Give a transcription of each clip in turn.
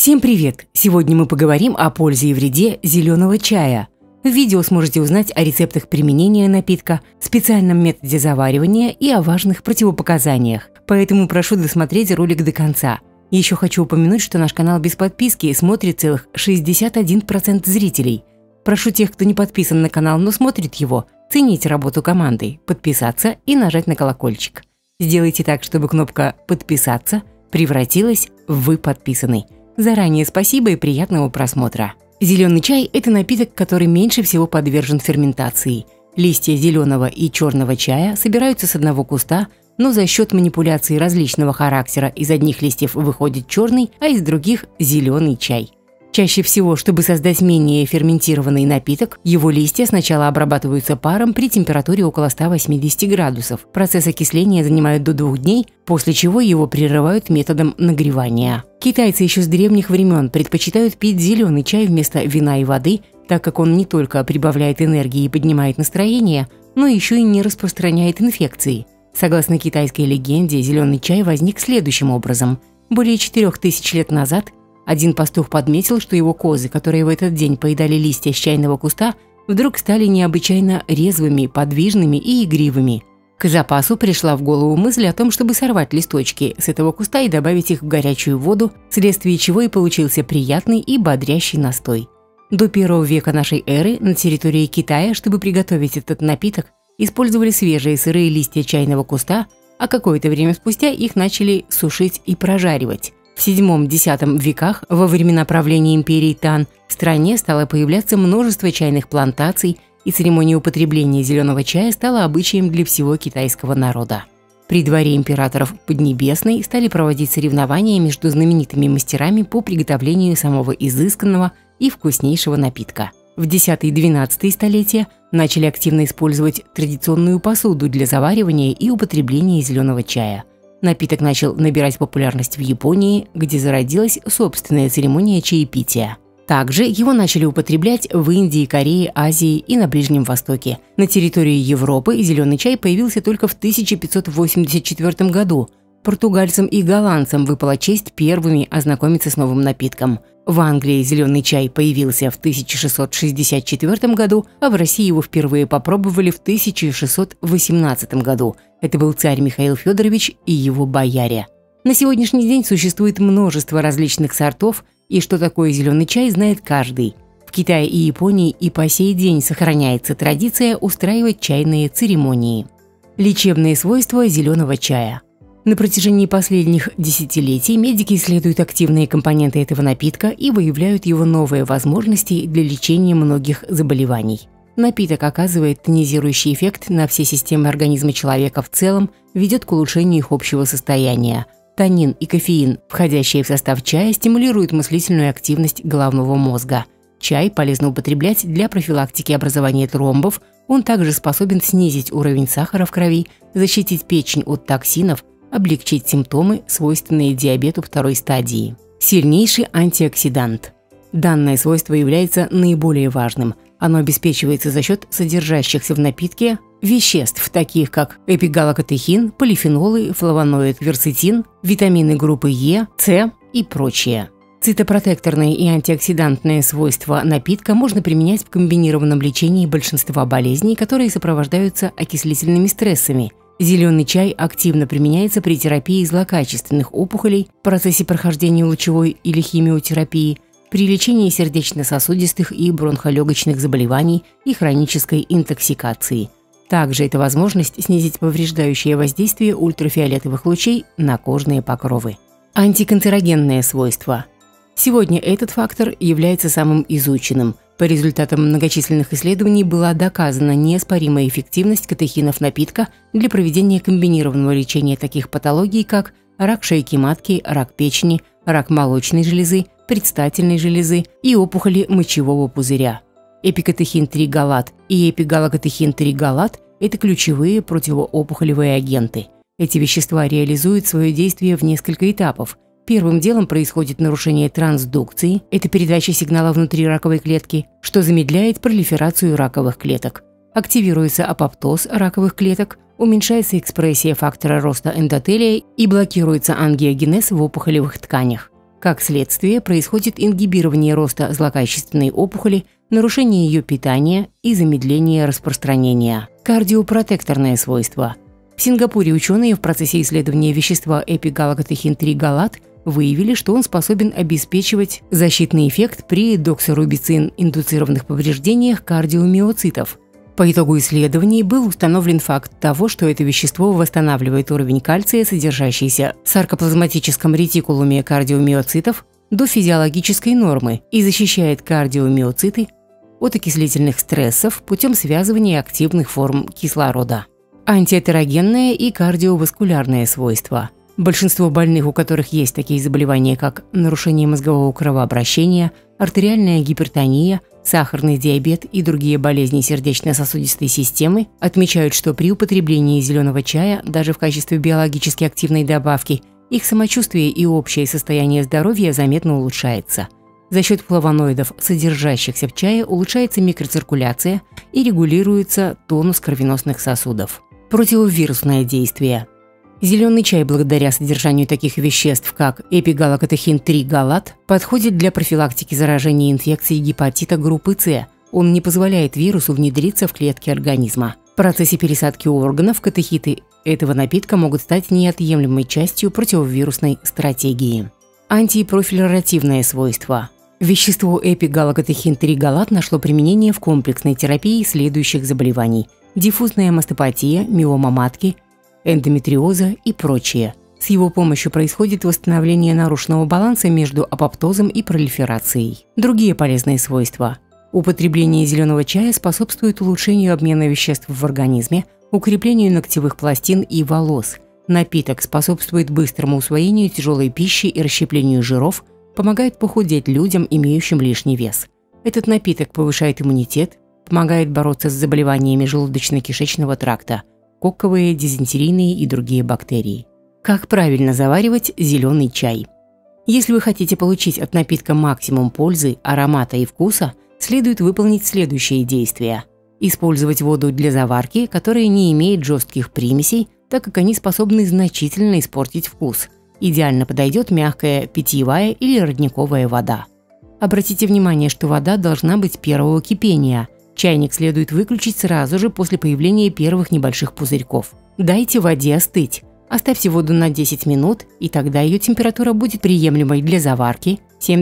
Всем привет! Сегодня мы поговорим о пользе и вреде зеленого чая. В видео сможете узнать о рецептах применения напитка, специальном методе заваривания и о важных противопоказаниях. Поэтому прошу досмотреть ролик до конца. Еще хочу упомянуть, что наш канал без подписки смотрит целых 61% зрителей. Прошу тех, кто не подписан на канал, но смотрит его, ценить работу команды, подписаться и нажать на колокольчик. Сделайте так, чтобы кнопка «Подписаться» превратилась в «Вы подписаны». Заранее спасибо и приятного просмотра. Зеленый чай – это напиток, который меньше всего подвержен ферментации. Листья зеленого и черного чая собираются с одного куста, но за счет манипуляций различного характера из одних листьев выходит черный, а из других – зеленый чай. Чаще всего, чтобы создать менее ферментированный напиток, его листья сначала обрабатываются паром при температуре около 180 градусов. Процесс окисления занимает до 2 дней, после чего его прерывают методом нагревания. Китайцы еще с древних времен предпочитают пить зеленый чай вместо вина и воды, так как он не только прибавляет энергии и поднимает настроение, но еще и не распространяет инфекции. Согласно китайской легенде, зеленый чай возник следующим образом. Более 4000 лет назад один пастух подметил, что его козы, которые в этот день поедали листья с чайного куста, вдруг стали необычайно резвыми, подвижными и игривыми. Козопасу пришла в голову мысль о том, чтобы сорвать листочки с этого куста и добавить их в горячую воду, вследствие чего и получился приятный и бодрящий настой. До 1 века нашей эры на территории Китая, чтобы приготовить этот напиток, использовали свежие сырые листья чайного куста, а какое-то время спустя их начали сушить и прожаривать. В VII-X веках, во времена правления империи Тан, в стране стало появляться множество чайных плантаций, и церемония употребления зеленого чая стала обычаем для всего китайского народа. При дворе императоров Поднебесной стали проводить соревнования между знаменитыми мастерами по приготовлению самого изысканного и вкуснейшего напитка. В X-XII столетия начали активно использовать традиционную посуду для заваривания и употребления зеленого чая. Напиток начал набирать популярность в Японии, где зародилась собственная церемония чаепития. Также его начали употреблять в Индии, Корее, Азии и на Ближнем Востоке. На территории Европы зеленый чай появился только в 1584 году. Португальцам и голландцам выпала честь первыми ознакомиться с новым напитком. В Англии зеленый чай появился в 1664 году, а в России его впервые попробовали в 1618 году. Это был царь Михаил Федорович и его бояре. На сегодняшний день существует множество различных сортов, и что такое зеленый чай, знает каждый. В Китае и Японии и по сей день сохраняется традиция устраивать чайные церемонии. Лечебные свойства зеленого чая. На протяжении последних десятилетий медики исследуют активные компоненты этого напитка и выявляют его новые возможности для лечения многих заболеваний. Напиток оказывает тонизирующий эффект на все системы организма человека в целом, ведет к улучшению их общего состояния. Танин и кофеин, входящие в состав чая, стимулируют мыслительную активность головного мозга. Чай полезно употреблять для профилактики образования тромбов, он также способен снизить уровень сахара в крови, защитить печень от токсинов, облегчить симптомы, свойственные диабету 2 стадии. Сильнейший антиоксидант. Данное свойство является наиболее важным. Оно обеспечивается за счет содержащихся в напитке веществ, таких как эпигалокатехин, полифенолы, флавоноид версетин, витамины группы Е, С и прочее. Цитопротекторные и антиоксидантные свойства напитка можно применять в комбинированном лечении большинства болезней, которые сопровождаются окислительными стрессами. Зеленый чай активно применяется при терапии злокачественных опухолей, в процессе прохождения лучевой или химиотерапии, при лечении сердечно-сосудистых и бронхолегочных заболеваний и хронической интоксикации. Также это возможность снизить повреждающее воздействие ультрафиолетовых лучей на кожные покровы. Антиканцерогенные свойства. Сегодня этот фактор является самым изученным. По результатам многочисленных исследований была доказана неоспоримая эффективность катехинов напитка для проведения комбинированного лечения таких патологий, как рак шейки матки, рак печени, рак молочной железы, предстательной железы и опухоли мочевого пузыря. Эпикатехин-3-галат и эпигалокатехин-3-галат – это ключевые противоопухолевые агенты. Эти вещества реализуют свое действие в несколько этапов. Первым делом происходит нарушение трансдукции – это передача сигнала внутри раковой клетки, что замедляет пролиферацию раковых клеток. Активируется апоптоз раковых клеток, уменьшается экспрессия фактора роста эндотелия и блокируется ангиогенез в опухолевых тканях. Как следствие, происходит ингибирование роста злокачественной опухоли, нарушение ее питания и замедление распространения. Кардиопротекторное свойство. В Сингапуре ученые в процессе исследования вещества эпигалокатехин-3-галат выявили, что он способен обеспечивать защитный эффект при доксорубицин-индуцированных повреждениях кардиомиоцитов. По итогу исследований был установлен факт того, что это вещество восстанавливает уровень кальция, содержащийся в саркоплазматическом ретикулуме кардиомиоцитов, до физиологической нормы и защищает кардиомиоциты от окислительных стрессов путем связывания активных форм кислорода. Антиатерогенное и кардиоваскулярное свойства. Большинство больных, у которых есть такие заболевания, как нарушение мозгового кровообращения, артериальная гипертония, сахарный диабет и другие болезни сердечно-сосудистой системы, отмечают, что при употреблении зеленого чая, даже в качестве биологически активной добавки, их самочувствие и общее состояние здоровья заметно улучшается. За счет флавоноидов, содержащихся в чае, улучшается микроциркуляция и регулируется тонус кровеносных сосудов. Противовирусное действие. Зеленый чай, благодаря содержанию таких веществ, как эпигалокатехин-3-галат, подходит для профилактики заражения инфекцией гепатита группы С. Он не позволяет вирусу внедриться в клетки организма. В процессе пересадки органов катехиты этого напитка могут стать неотъемлемой частью противовирусной стратегии. Антипрофилеративное свойство. Вещество эпигалокатехин-3-галат нашло применение в комплексной терапии следующих заболеваний: диффузная мастопатия, миома матки, эндометриоза и прочее. С его помощью происходит восстановление нарушенного баланса между апоптозом и пролиферацией. Другие полезные свойства. Употребление зеленого чая способствует улучшению обмена веществ в организме, укреплению ногтевых пластин и волос. Напиток способствует быстрому усвоению тяжелой пищи и расщеплению жиров, помогает похудеть людям, имеющим лишний вес. Этот напиток повышает иммунитет, помогает бороться с заболеваниями желудочно-кишечного тракта, кокковые, дизентерийные и другие бактерии. Как правильно заваривать зеленый чай? Если вы хотите получить от напитка максимум пользы, аромата и вкуса, следует выполнить следующие действия. Использовать воду для заварки, которая не имеет жестких примесей, так как они способны значительно испортить вкус. Идеально подойдет мягкая питьевая или родниковая вода. Обратите внимание, что вода должна быть первого кипения. Чайник следует выключить сразу же после появления первых небольших пузырьков. Дайте воде остыть. Оставьте воду на 10 минут, и тогда ее температура будет приемлемой для заварки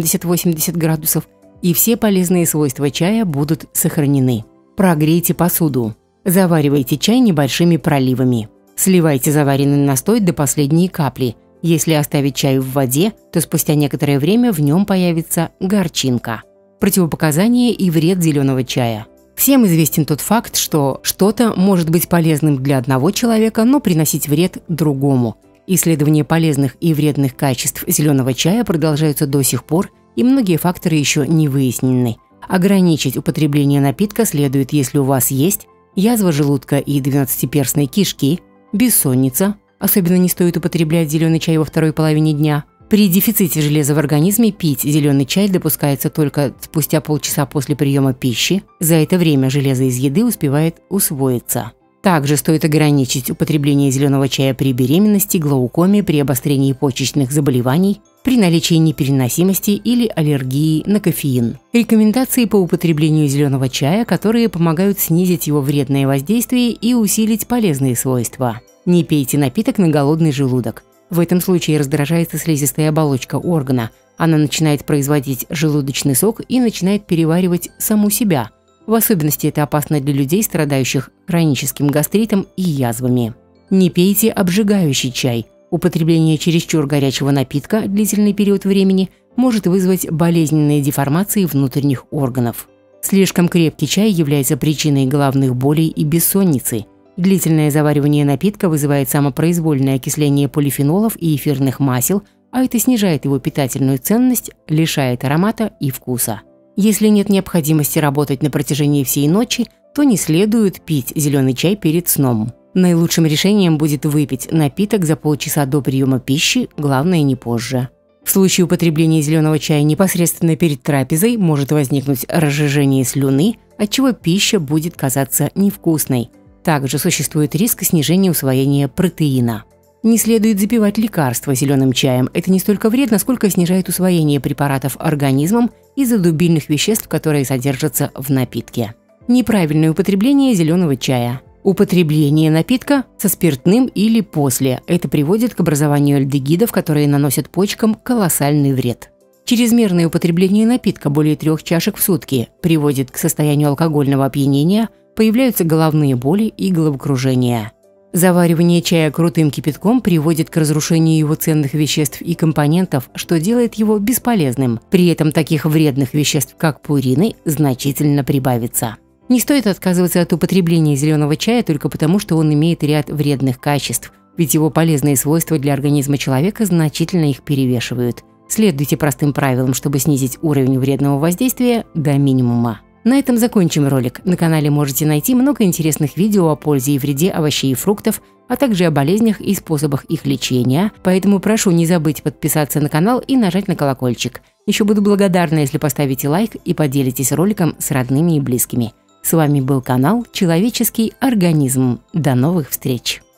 70-80 градусов, и все полезные свойства чая будут сохранены. Прогрейте посуду. Заваривайте чай небольшими проливами. Сливайте заваренный настой до последней капли. Если оставить чай в воде, то спустя некоторое время в нем появится горчинка. Противопоказания и вред зеленого чая. Всем известен тот факт, что что-то может быть полезным для одного человека, но приносить вред другому. Исследования полезных и вредных качеств зеленого чая продолжаются до сих пор, и многие факторы еще не выяснены. Ограничить употребление напитка следует, если у вас есть язва желудка и двенадцатиперстной кишки, бессонница, особенно не стоит употреблять зеленый чай во второй половине дня. При дефиците железа в организме пить зеленый чай допускается только спустя полчаса после приема пищи. За это время железо из еды успевает усвоиться. Также стоит ограничить употребление зеленого чая при беременности, глаукоме, при обострении почечных заболеваний, при наличии непереносимости или аллергии на кофеин. Рекомендации по употреблению зеленого чая, которые помогают снизить его вредное воздействие и усилить полезные свойства. Не пейте напиток на голодный желудок. В этом случае раздражается слизистая оболочка органа. Она начинает производить желудочный сок и начинает переваривать саму себя. В особенности это опасно для людей, страдающих хроническим гастритом и язвами. Не пейте обжигающий чай. Употребление чересчур горячего напитка длительный период времени может вызвать болезненные деформации внутренних органов. Слишком крепкий чай является причиной головных болей и бессонницы. Длительное заваривание напитка вызывает самопроизвольное окисление полифенолов и эфирных масел, а это снижает его питательную ценность, лишает аромата и вкуса. Если нет необходимости работать на протяжении всей ночи, то не следует пить зеленый чай перед сном. Наилучшим решением будет выпить напиток за полчаса до приема пищи, главное не позже. В случае употребления зеленого чая непосредственно перед трапезой может возникнуть разжижение слюны, отчего пища будет казаться невкусной. Также существует риск снижения усвоения протеина. Не следует запивать лекарства зеленым чаем. Это не столько вредно, сколько снижает усвоение препаратов организмом из-за дубильных веществ, которые содержатся в напитке. Неправильное употребление зеленого чая. Употребление напитка со спиртным или после. Это приводит к образованию альдегидов, которые наносят почкам колоссальный вред. Чрезмерное употребление напитка более 3 чашек в сутки приводит к состоянию алкогольного опьянения, появляются головные боли и головокружение. Заваривание чая крутым кипятком приводит к разрушению его ценных веществ и компонентов, что делает его бесполезным. При этом таких вредных веществ, как пурины, значительно прибавится. Не стоит отказываться от употребления зеленого чая только потому, что он имеет ряд вредных качеств, ведь его полезные свойства для организма человека значительно их перевешивают. Следуйте простым правилам, чтобы снизить уровень вредного воздействия до минимума. На этом закончим ролик. На канале можете найти много интересных видео о пользе и вреде овощей и фруктов, а также о болезнях и способах их лечения, поэтому прошу не забыть подписаться на канал и нажать на колокольчик. Еще буду благодарна, если поставите лайк и поделитесь роликом с родными и близкими. С вами был канал «Человеческий организм». До новых встреч!